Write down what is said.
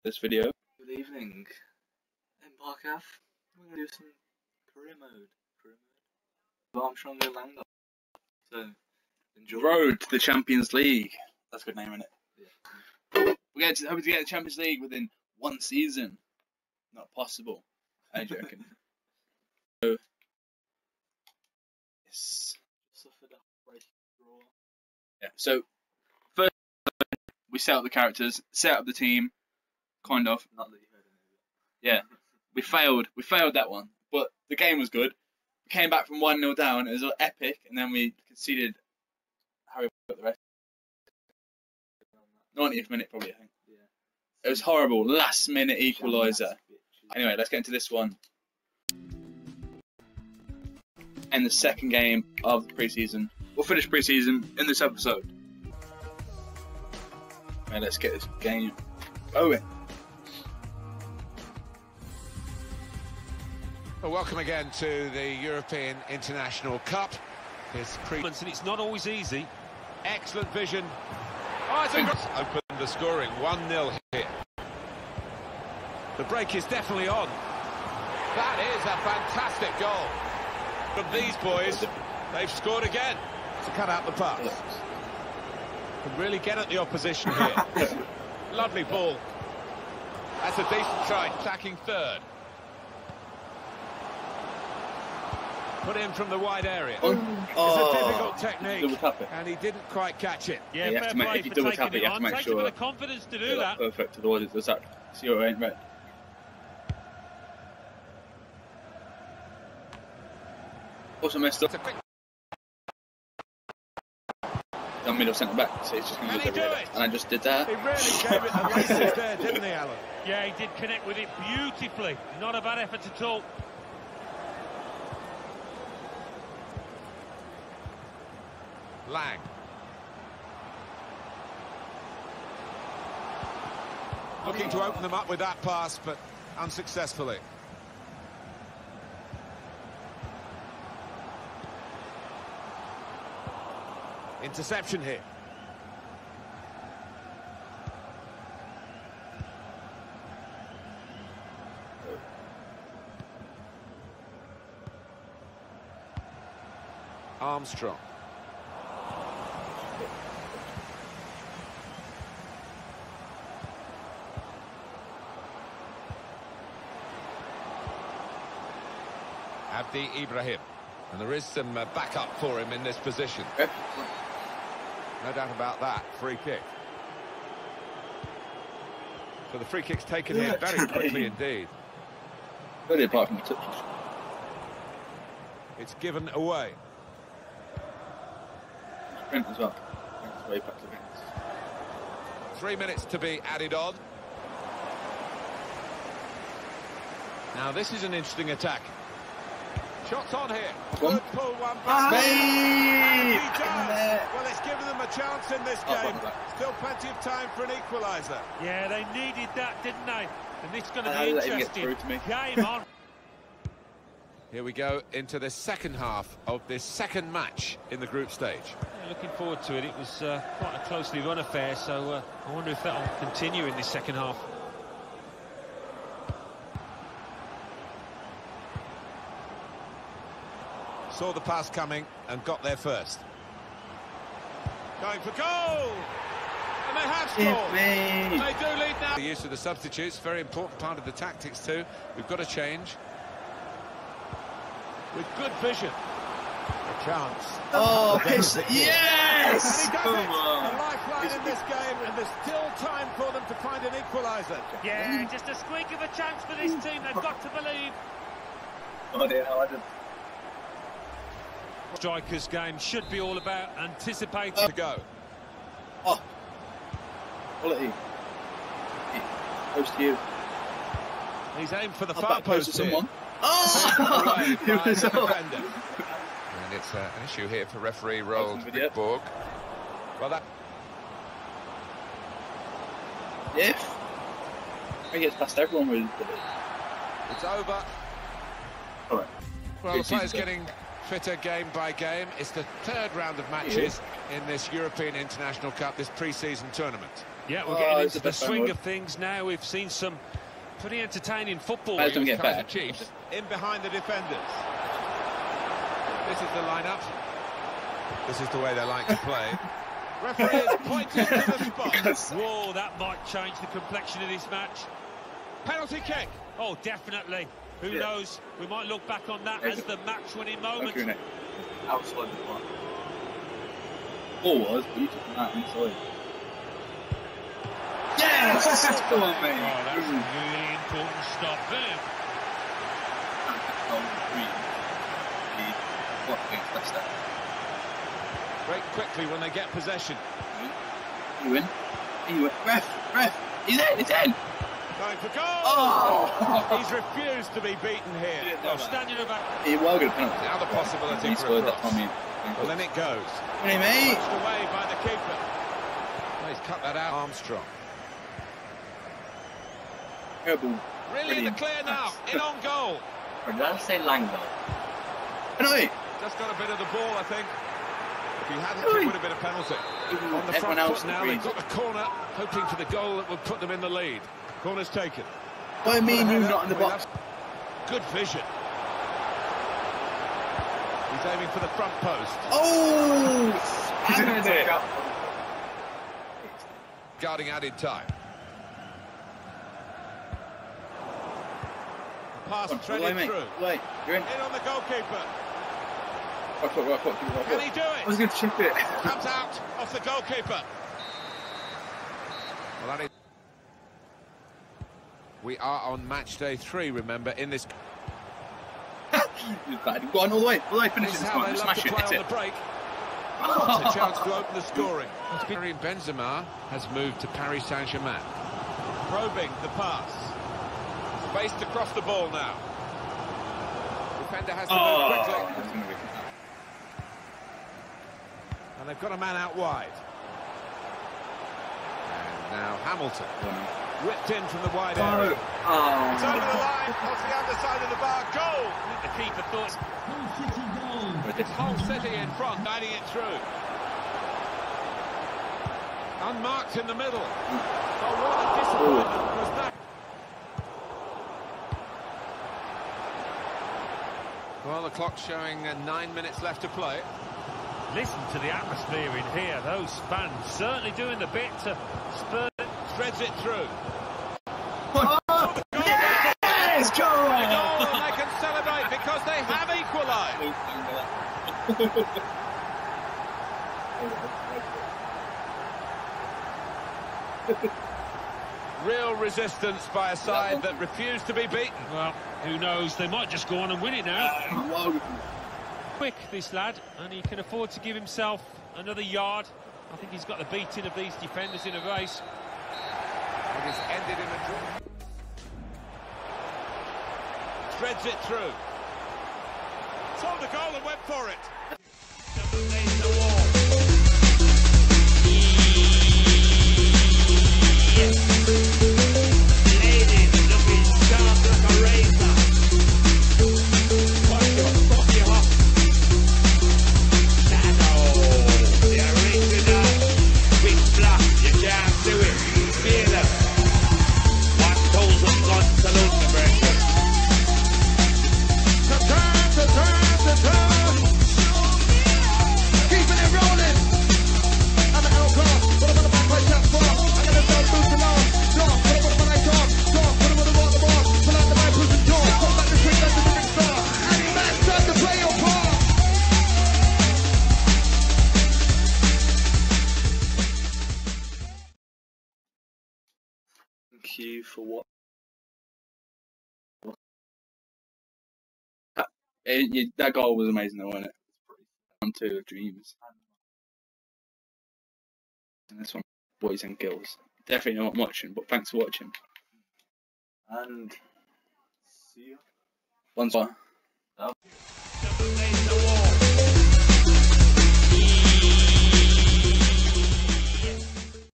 this video. Good evening. In Barcath, we're going to do some career mode. Armstrong and Langer. So, enjoy. Road to the Champions League. That's a good name, isn't it? Yeah. We're hoping to get the Champions League within one season. Not possible. I'm joking. So, yes. Suffered a break draw. Yeah. So, first we set up the characters, set up the team, kind of. Not that you heard it. Yeah. We failed that one, but the game was good. We came back from 1-0 down. It was epic, and then we conceded. Harry got the rest. 90th minute, probably. I think. Yeah. It was horrible. Last minute equaliser. Anyway, let's get into this one. And the second game of the preseason. We'll finish preseason in this episode. Okay, let's get this game going. Well, welcome again to the European International Cup. And it's not always easy. Excellent vision. Oh, it's opened the scoring. 1-0 here. The break is definitely on. That is a fantastic goal from these boys. They've scored again to cut out the pass. Can really get at the opposition here. Lovely ball. That's a decent try. Attacking third. Put in from the wide area. It's a difficult technique, and he didn't quite catch it. Yeah, you have to make, if you double tap it, you have to make sure. Takes a bit of confidence to do that. Perfect. Otherwise, it's that. See what I ain't right. Also messed up. Done middle centre back, so he's just going to look over there. And I just did that. He really gave it the races there, didn't he, Alan? Yeah, he did connect with it beautifully. Not a bad effort at all. Lang. Looking to open them up with that pass, but unsuccessfully. Interception here. Armstrong. Abdi Ibrahim, and there is some backup for him in this position. No doubt about that. Free kick. So the free kick's taken here very quickly indeed. Really, apart from the touches. It's given away. Sprint as well. Sprint's way back to the 3 minutes to be added on. Now this is an interesting attack. Shots on here. Good pull, one back. He does. Well, it's given them a chance in this game. Still plenty of time for an equaliser. Yeah, they needed that, didn't they? And this is going to be interesting. Game on. Here we go into the second half of this second match in the group stage. Yeah, looking forward to it. It was quite a closely run affair, so I wonder if that will continue in this second half. Saw the pass coming and got there first. Going for goal! And they have scored! They do lead now. The use of the substitutes, very important part of the tactics too. We've got to change. With good vision. A chance. Oh, yes! And he does it! A lifeline in this game, and there's still time for them to find an equaliser. Yeah, just a squeak of a chance for this team. They've got to believe. Oh dear, I didn't. Strikers' game should be all about anticipating To go. Oh, quality. Close to you. He's aimed for the I'll far back post post to here. someone. Oh! It was defender. And it's an issue here for referee Roald Borg. Well, that. Yeah. He gets past everyone with it. It's over. All right. Well, the players getting fitter game by game. It's the third round of matches in this European International Cup, this pre-season tournament. Yeah, we're getting into the swing of things now. We've seen some pretty entertaining football. Don't get better. Chiefs in behind the defenders. This is the lineup. This is the way they like to play. Referee is pointing to the spot. Whoa, that might change the complexion of this match. Penalty kick. Oh, definitely. Who knows? We might look back on that as the match-winning moment. Outside the block. Ball was, but you took him out inside. Yes! Come on, mate. Oh, that's a really important stop there. Break quickly when they get possession. You win. Ref. He's in. Going for goal. Oh! He's refused to be beaten here. Well, standing about. He well good penalty. Now the possibility he for scored a that cross. Tommy. Well, then it goes. Hey, mate. Pushed away by the keeper. Well, he's cut that out. Armstrong. Terrible. Really in the clear now. In on goal. Or did I say Langdon? Penalty. Just got a bit of the ball, I think. If he hadn't, it would have been a penalty. On the front foot now, they've got the corner, hoping for the goal that would put them in the lead. Corner's taken. What do you mean you're not in the box? Good vision. He's aiming for the front post. Oh! Spanned it. Guarding added time. Pass threaded through. Wait, you're in. In on the goalkeeper. Right. Can he do it? I was going to chip it. Comes out off the goalkeeper. Well, that is... We are on match day 3, remember, in this... Go on all the way. Finish This it. is how they love to play on the break. It's a chance to open the scoring. Karim Benzema has moved to Paris Saint-Germain. Probing the pass. Spaced across the ball now. Defender has to move quickly. And they've got a man out wide. And now Hamilton. Whipped in from the wide area. It's over the line, off the other side of the bar. Goal! The keeper thought. Hull City in front, guiding it through. Unmarked in the middle. Oh, what a disappointment was that. Well, the clock's showing 9 minutes left to play. Listen to the atmosphere in here. Those fans certainly doing the bit to spur. Threads it through. Yes, go on! And they can celebrate because they have equalised. Real resistance by a side that refused to be beaten. Well, who knows? They might just go on and win it now. Quick, this lad, and he can afford to give himself another yard. I think he's got the beating of these defenders in a race. It is ended in a draw. Threads it through. Saw the goal and went for it. Thank you for what? That goal was amazing, though, wasn't it? 1-2 of dreams. And this one, boys and girls. Definitely not watching, but thanks for watching. And see you. Once more.